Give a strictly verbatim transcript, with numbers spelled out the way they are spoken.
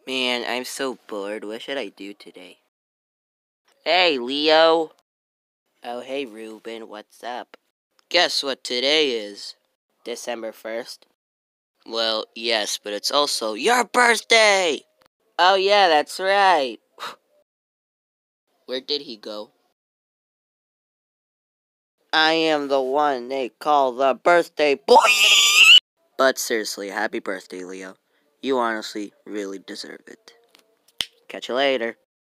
Man, I'm so bored. What should I do today? Hey, Leo. Oh, hey, Ruben. What's up? Guess what today is? December first. Well, yes, but it's also your birthday! Oh, yeah, that's right. Where did he go? I am the one they call the birthday boy! But seriously, happy birthday, Leo. You honestly really deserve it. Catch you later.